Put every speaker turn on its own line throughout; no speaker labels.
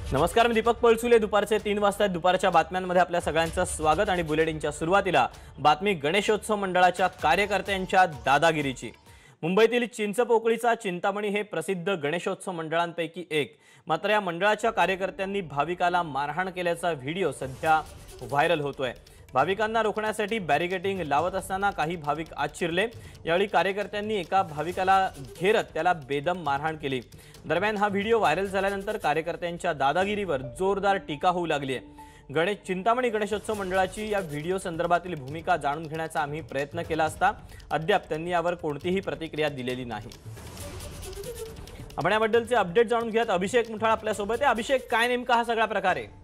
नमस्कार, मी दीपक पळसुले। दुपारचे 3 वाजता दुपारच्या बातम्यांमध्ये आपल्या सगळ्यांचं स्वागत। आणि बुलेटिनच्या सुरुवातीला बातमी गणेशोत्सव मंडळाच्या कार्यकर्त्यांच्या दादागिरीची। मुंबईतील चिंचपोकळीचा चिंतामणी हे प्रसिद्ध गणेशोत्सव मंडळांपैकी एक। मात्र या मंडळाच्या कार्यकर्त्यांनी भाविकाला मारहाण केल्याचा व्हिडिओ सध्या व्हायरल होतोय। भाविकांना रोखण्यासाठी बॅरिकेडिंग लावत असताना काही भाविक आत शिरले। यावेळी कार्यकर्त्यांनी एका भाविकाला घेरत त्याला बेदम मारहाण केली। दरम्यान हा व्हिडिओ व्हायरल झाल्यानंतर कार्यकर्त्यांच्या दादागिरीवर जोरदार टीका होऊ लागली आहे। चिंतामणी गणेशोत्सव मंडळाची या व्हिडिओ संदर्भातील भूमिका जाणून घेण्याचा आम्ही प्रयत्न केला असता अद्याप त्यांनी यावर कोणतीही प्रतिक्रिया दिलेली नाही। आपण याबद्दलचे अपडेट जाणून घेत अभिषेक मुठाळ आपल्या सोबत आहे। अभिषेक, काय नेमका हा सगळा प्रकार आहे?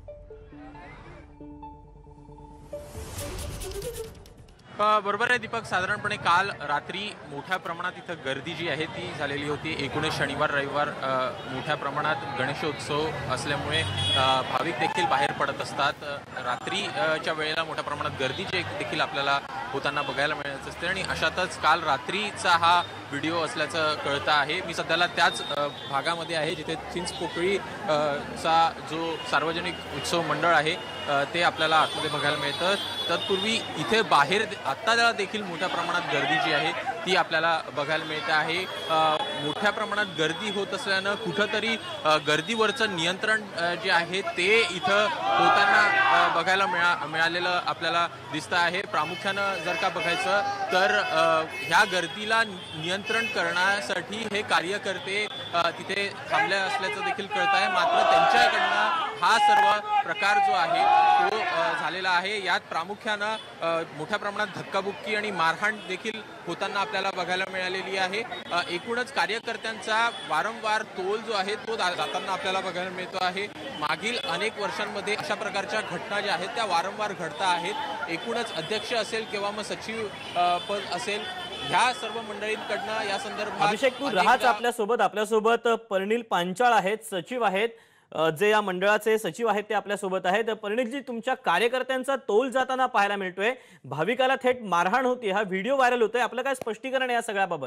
बरोबर आहे दीपक, साधारणपणे काल रात्री मोठ्या प्रमाणात इथं गर्दी जी आहे ती झालेली होती। एकूणच शनिवार रविवार मोठ्या प्रमाणात गणेशोत्सव असल्यामुळे भाविक देखील बाहेर पडत असतात। रात्रीच्या वेळेला मोठ्या प्रमाणात गर्दी देखील आपल्याला होताना बघायला मिळत असते आणि अशातच काल रात्रीचा हा व्हिडिओ असल्याचं कळतं आहे। मी सध्याला त्याच भागामध्ये आहे जिथे चिंचपोकळी चा जो सार्वजनिक उत्सव मंडळ आहे ते आपल्याला आतमध्ये बघायला मिळतं। तत्पूर्वी इथे बाहेर आत्ता देखील मोठ्या प्रमाणात गर्दी जी आहे ती आपल्याला बघायला मिळते आहे। मोठ्या प्रमाणात गर्दी होत असल्यानं कुठंतरी गर्दीवरचं नियंत्रण जे आहे ते इथं होताना बघायला मिळालेलं आपल्याला दिसतं आहे। प्रामुख्यानं जर का बघायचं तर ह्या गर्दीला नियंत्रण करण्यासाठी हे कार्यकर्ते तिथे थांबले असल्याचं देखील कळत आहे। मात्र त्यांच्याकडनं हा सर्व प्रकार जो आहे तो झालेला आहे। यात प्रामुख्यानं मोठ्या प्रमाणात धक्काबुक्की आणि मारहाण देखील होताना आपल्याला बघायला मिळालेली आहे। एकूणच कार्यकर्त्यांचा वारंवार तोल जो आहे तो जाताना आपल्याला बघायला मिळतो आहे। मागील अनेक वर्षांमध्ये अशा प्रकारच्या घटना ज्या आहेत त्या वारंवार घडता आहेत। एकूणच अध्यक्ष असेल किंवा मग सचिव पद असेल, ह्या सर्व मंडळींकडनं या संदर्भात
अभिषेक, तू राहाच आपल्यासोबत परिणील पांचाळ आहेत, सचिव आहेत, जे या मंडळाचे सचिव आहेत ते आपल्यासोबत आहेत। परिणीलजी, तुमच्या कार्यकर्त्यांचा तोल जाताना पाहायला मिळतोय, भाविकाला थेट मारहाण होती, हा व्हिडिओ व्हायरल होतोय, आपलं काय स्पष्टीकरण आहे या सगळ्याबाबत?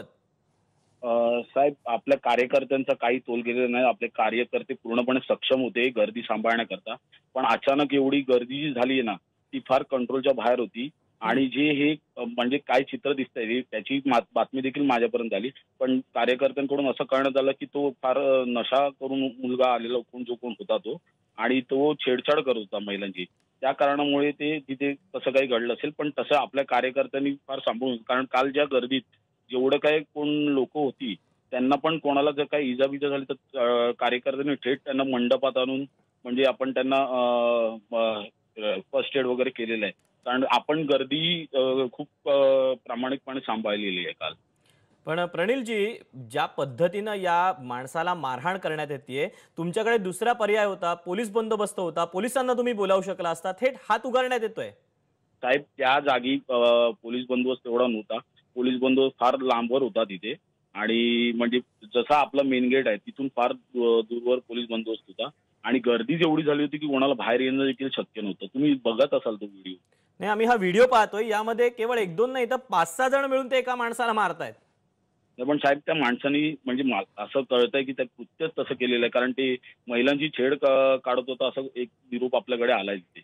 साहेब, आपल्या कार्यकर्त्यांचा काही तोल गेलेला नाही। आपले कार्यकर्ते पूर्णपणे सक्षम होते गर्दी सांभाळण्याकरता, पण अचानक एवढी गर्दी जी झाली आहे ना ती फार कंट्रोलच्या बाहेर होती। आणि जे हे म्हणजे काय चित्र दिसतंय त्याची बातमी देखील माझ्यापर्यंत आली, पण कार्यकर्त्यांकडून असं कळण्यात आलं की तो फार नशा करून मुलगा आलेला जो कोण होता तो, आणि तो छेडछाड करत होता महिलांची। त्या कारणामुळे ते तिथे तसं काही घडलं असेल, पण तसं आपल्या कार्यकर्त्यांनी फार सांभाळून, कारण काल ज्या गर्दीत जेवढं काय कोण लोक होती त्यांना पण कोणाला जर काही इजाबिजा झाली तर कार्यकर्त्यांनी थेट त्यांना मंडपात आणून म्हणजे आपण त्यांना फर्स्ट एड वगैरे केलेलं आहे। कारण आपण गर्दी खूप प्रामाणिकपणे सांभाळलेली आहे काल।
पण प्रणिलजी, ज्या पद्धतीनं या माणसाला मारहाण करण्यात येते, तुमच्याकडे दुसरा पर्याय होता, पोलीस बंदोबस्त होता, पोलिसांना तुम्ही बोलावू शकला असता, थेट हात उगारण्यात येतोय।
साहेब, त्या जागी पोलीस बंदोबस्त एवढा नव्हता, पोलीस बंदोबस्त फार लांबवर होता तिथे, आणि म्हणजे जसा आपला मेन गेट आहे तिथून फार दूरवर पोलीस बंदोबस्त होता, आणि गर्दीच एवढी झाली होती की कोणाला बाहेर येणं देखील शक्य नव्हतं। तुम्ही बघत असाल तो व्हिडिओ।
नाही, आम्ही हा व्हिडिओ पाहतोय, यामध्ये केवळ 1-2 नाही तर 5-6 जण मिळून ते एका माणसाला मारतायत।
पण साहेब, त्या माणसानी म्हणजे असं कळतंय की त्या कृत्यच तसं केलेलं आहे, कारण ते महिलांची छेड काढत होता असं एक निरोप आपल्याकडे आलाय तिथे।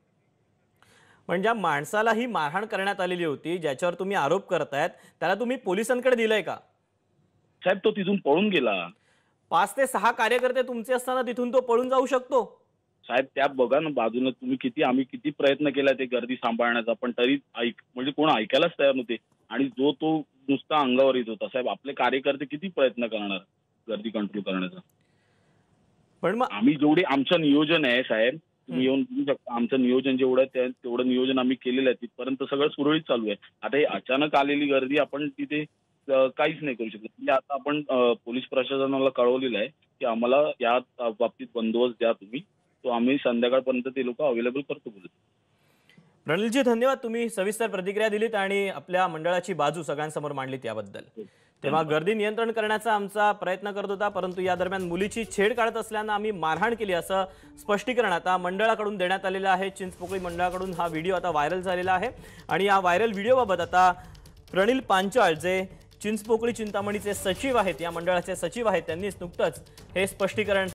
पण ज्या माणसाला ही मारहाण करण्यात आलेली होती, ज्याच्यावर तुम्ही आरोप करतायत, त्याला तुम्ही पोलिसांकडे दिलंय का?
साहेब, तो तिथून पळून गेला।
5 ते 6 कार्यकर्ते तुमचे असताना तिथून तो पळून जाऊ शकतो?
साहेब, त्या बघा ना बाजूने तुम्ही आम्ही किती प्रयत्न केला ते गर्दी सांभाळण्याचा, पण तरी म्हणजे कोण ऐकायलाच तयार नव्हते, आणि जो तो नुसता अंगावर येत होता। साहेब, आपले कार्यकर्ते किती प्रयत्न करणार गर्दी कंट्रोल करण्याचा?
पण मग
आम्ही जेवढे आमचं नियोजन आहे साहेब, तुम्ही येऊन बघू शकता, आमचं नियोजन जेवढं आहे तेवढं नियोजन आम्ही केलेलं आहे, तिथपर्यंत सगळं सुरळीत चालू आहे। आता ही अचानक आलेली गर्दी आपण तिथे काहीच नाही करू शकत। म्हणजे आता आपण पोलीस प्रशासनाला कळवलेलं आहे की आम्हाला या बाबतीत बंदोबस्त द्या तुम्ही, तो आम्ही संध्याकाळपर्यंत ते लोक अवेलेबल करतो।
प्रणिलजी, धन्यवाद, तुम्ही सविस्तर प्रतिक्रिया दिलीत आणि आपल्या मंडळाची बाजू सगळ्यांसमोर मांडलीत याबद्दल। तेव्हा गर्दी नियंत्रण करण्याचा आमचा प्रयत्न करत होता, परंतु या दरम्यान मुलीची छेड काढत असल्यानं आम्ही मारहाण केली असं स्पष्टीकरण आता मंडळाकडून देण्यात आलेलं आहे। चिंचपोकळी मंडळाकडून हा व्हिडिओ आता व्हायरल झालेला आहे, आणि या व्हायरल व्हिडिओबाबत आता प्रणिल पांचाळ, जे चिंचपोकळी चिंतामणीचे सचिव आहेत, या मंडळाचे सचिव आहेत, त्यांनीच नुकतंच हे स्पष्टीकरण